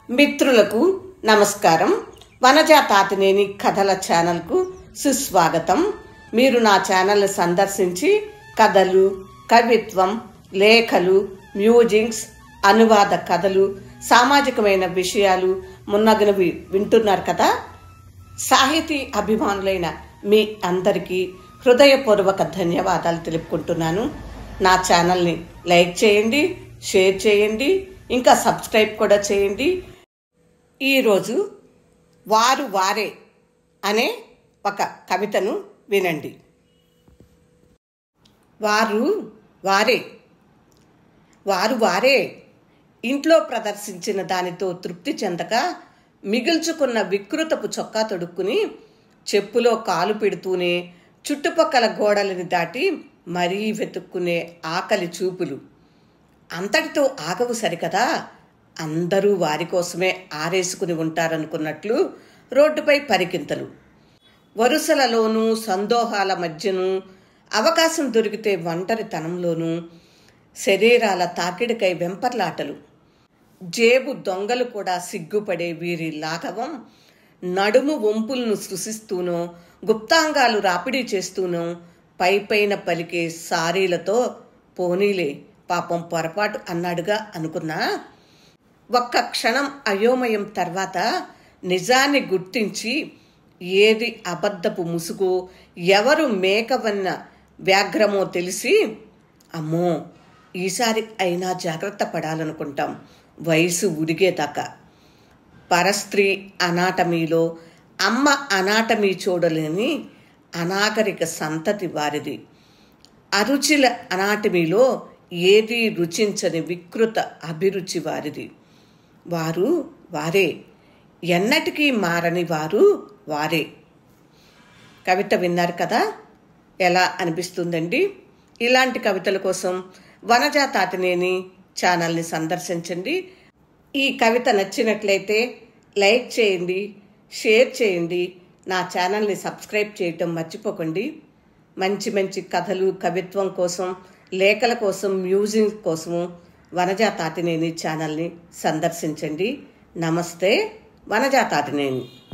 మిత్రులకు నమస్కారం. వనజా తాతినేని కథల ఛానల్కు సుస్వాగతం. మీరు నా ఛానల్ని సందర్శించి కథలు, కవిత్వం, లేఖలు, మ్యూజిక్స్, అనువాద కథలు, సామాజికమైన విషయాలు మున్నగునవి వింటున్నారు కదా. సాహితీ అభిమానులైన మీ అందరికీ హృదయపూర్వక ధన్యవాదాలు తెలుపుకుంటున్నాను. నా ఛానల్ని లైక్ చేయండి, షేర్ చేయండి, ఇంకా సబ్స్క్రైబ్ కూడా చేయండి. ఈరోజు వారు వారే అనే ఒక కవితను వినండి. వారు వారే వారు వారే ఇంట్లో ప్రదర్శించిన దానితో తృప్తి చెందక మిగుల్చుకున్న వికృతపు చొక్కా తొడుక్కుని చెప్పులో కాలు పెడుతూనే చుట్టుపక్కల గోడలని దాటి మరీ వెతుక్కునే ఆకలి చూపులు అంతటితో ఆగవు సరికదా. అందరూ వారి కోసమే ఆరేసుకుని ఉంటారనుకున్నట్లు రోడ్డుపై పరికింతలు, వరుసలలోనూ సందోహాల మధ్యను, అవకాశం దొరికితే ఒంటరితనంలోనూ శరీరాల తాకిడికై వెంపర్లాటలు. జేబు దొంగలు కూడా సిగ్గుపడే వీరి లాఘవం నడుము వంపులను సృశిస్తూనో, గుప్తాంగాలు రాపిడీ చేస్తూనో పైపైన పలికే సారీలతో పోనీలే పాపం పొరపాటు అన్నాడుగా అనుకున్నా. ఒక్క క్షణం అయోమయం తర్వాత నిజాన్ని గుర్తించి ఏది అబద్ధపు ముసుగో, ఎవరు మేకవన్న వ్యాఘ్రమో తెలిసి అమ్మో ఈసారి అయినా జాగ్రత్త పడాలనుకుంటాం వయసు ఉడిగేదాకా. పరస్త్రీ అనాటమీలో అమ్మ అనాటమీ చూడలేని అనాగరిక సంతతి వారిది. అరుచిల అనాటమీలో ఏదీ రుచించని వికృత అభిరుచి వారిది. వారు వారే, ఎన్నటికీ మారని వారు వారే. కవిత విన్నారు కదా, ఎలా అనిపిస్తుందండి? ఇలాంటి కవితల కోసం వనజా తాతినేని ఛానల్ని సందర్శించండి. ఈ కవిత నచ్చినట్లయితే లైక్ చేయండి, షేర్ చేయండి, నా ఛానల్ని సబ్స్క్రైబ్ చేయటం మర్చిపోకండి. మంచి మంచి కథలు, కవిత్వం కోసం, లేఖల కోసం, మ్యూజిక్ కోసము వనజా తాతినేని ఛానల్ని సందర్శించండి. నమస్తే, వనజా తాతినేని.